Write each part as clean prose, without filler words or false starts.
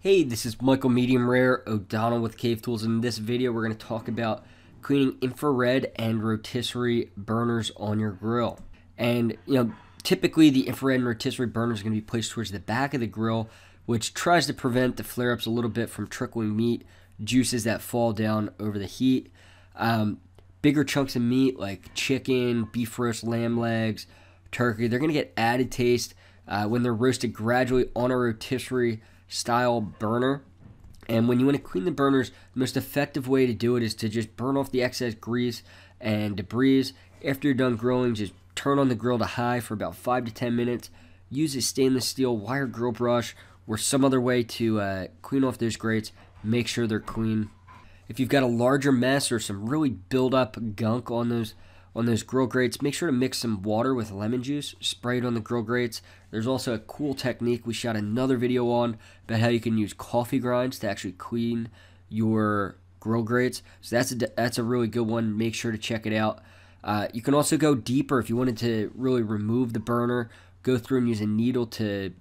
Hey, this is Michael Medium Rare O'Donnell with Cave Tools. In this video, we're going to talk about cleaning infrared and rotisserie burners on your grill. And, typically the infrared and rotisserie burners are going to be placed towards the back of the grill, which tries to prevent the flare-ups a little bit from trickling meat, juices that fall down over the heat. Bigger chunks of meat like chicken, beef roast, lamb legs, turkey, they're going to get added taste when they're roasted gradually on a rotisserie style burner. And when you want to clean the burners, the most effective way to do it is to just burn off the excess grease and debris. After you're done grilling, just turn on the grill to high for about 5 to 10 minutes. Use a stainless steel wire grill brush or some other way to clean off those grates. Make sure they're clean. If you've got a larger mess or some really build up gunk on those grill grates, make sure to mix some water with lemon juice, spray it on the grill grates. There's also a cool technique we shot another video on about how you can use coffee grinds to actually clean your grill grates. So that's a really good one. Make sure to check it out. You can also go deeper if you wanted to really remove the burner. Go through and use a needle to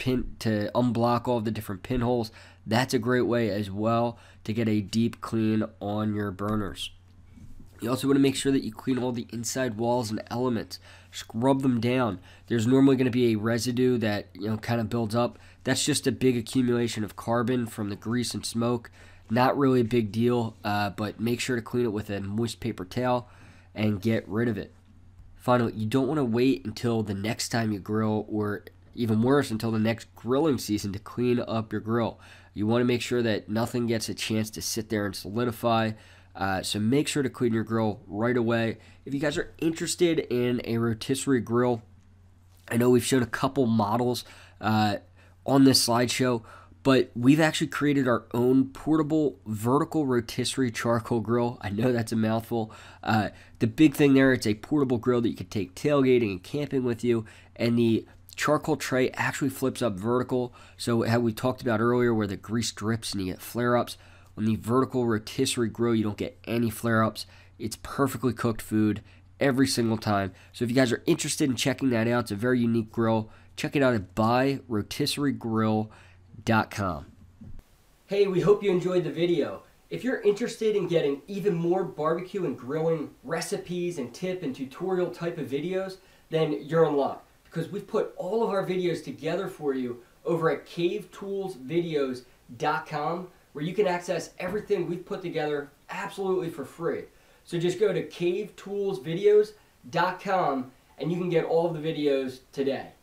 unblock all of the different pinholes. That's a great way as well to get a deep clean on your burners. You also want to make sure that you clean all the inside walls and elements. Scrub them down. There's normally going to be a residue that kind of builds up. That's just a big accumulation of carbon from the grease and smoke. Not really a big deal, but make sure to clean it with a moist paper towel and get rid of it. Finally, you don't want to wait until the next time you grill, or even worse, until the next grilling season to clean up your grill. You want to make sure that nothing gets a chance to sit there and solidify. So make sure to clean your grill right away. If you guys are interested in a rotisserie grill, I know we've shown a couple models on this slideshow, but we've actually created our own portable vertical rotisserie charcoal grill. I know that's a mouthful. The big thing there, it's a portable grill that you can take tailgating and camping with you, and the charcoal tray actually flips up vertical. So how we talked about earlier where the grease drips and you get flare-ups, on the vertical rotisserie grill, you don't get any flare-ups. It's perfectly cooked food every single time. So if you guys are interested in checking that out, it's a very unique grill. Check it out at buyrotisserieGrill.com. Hey, we hope you enjoyed the video. If you're interested in getting even more barbecue and grilling recipes and tip and tutorial type of videos, then you're in luck, because we've put all of our videos together for you over at CaveToolsVideos.com, where you can access everything we've put together absolutely for free. So just go to CaveToolsVideos.com and you can get all of the videos today.